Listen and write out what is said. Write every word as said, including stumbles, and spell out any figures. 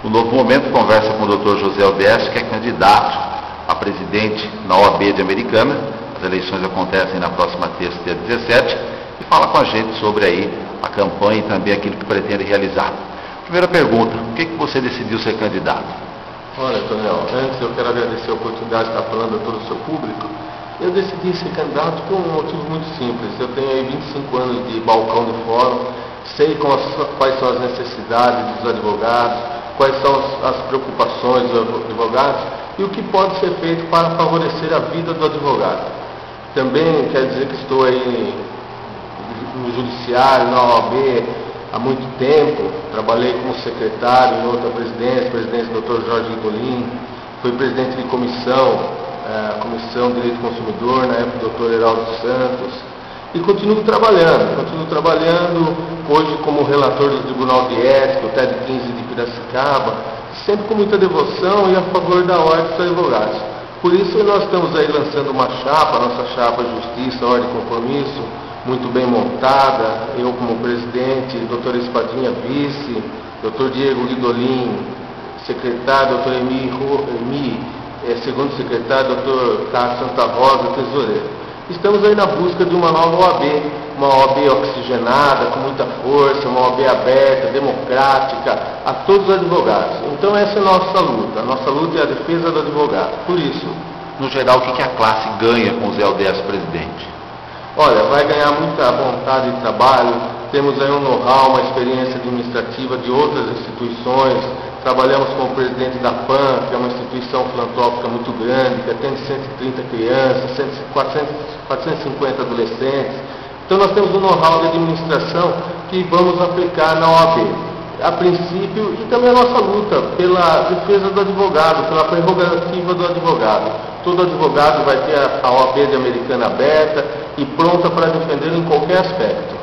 O Novo Momento conversa com o doutor José Odeste, que é candidato a presidente na O A B de Americana. As eleições acontecem na próxima terça, dia dezessete, e fala com a gente sobre aí a campanha e também aquilo que pretende realizar. Primeira pergunta, por que que você decidiu ser candidato? Olha, Tonel, antes eu quero agradecer a oportunidade de estar falando a todo o seu público. Eu decidi ser candidato por um motivo muito simples. Eu tenho aí vinte e cinco anos de balcão de fórum, sei quais são as necessidades dos advogados, quais são as preocupações dos advogados e o que pode ser feito para favorecer a vida do advogado. Também quero dizer que estou aí no judiciário, na O A B, há muito tempo. Trabalhei como secretário em outra presidência, presidência do doutor Jorge Guidolin, fui presidente de comissão, a Comissão de Direito do Consumidor, na época do doutor Heraldo Santos, e continuo trabalhando, continuo trabalhando hoje como relator do Tribunal de Ética, o T E D quinze de Piracicaba, sempre com muita devoção e a favor da ordem dos advogados. Por isso nós estamos aí lançando uma chapa, a nossa chapa Justiça, Ordem e Compromisso, muito bem montada, eu como presidente, doutor Espadinha vice, doutor Diego Guidolin, secretário, doutor Emi, Emi é, segundo secretário, doutor Carlos Santa Rosa, tesoureiro. Estamos aí na busca de uma nova O A B, uma O A B oxigenada, com muita força, uma O A B aberta, democrática, a todos os advogados. Então essa é a nossa luta, a nossa luta é a defesa do advogado. Por isso, no geral, o que que a classe ganha com o Zé Odeste presidente? Olha, vai ganhar muita vontade de trabalho, temos aí um know-how, uma experiência administrativa de outras instituições, trabalhamos com o presidente da P A N, que é uma instituição filantrópica muito grande, que atende cento e trinta crianças, quatrocentos, quatrocentos e cinquenta adolescentes. Então nós temos um know-how de administração que vamos aplicar na O A B. A princípio, e também a nossa luta pela defesa do advogado, pela prerrogativa do advogado. Todo advogado vai ter a O A B de Americana aberta e pronta para defender em qualquer aspecto.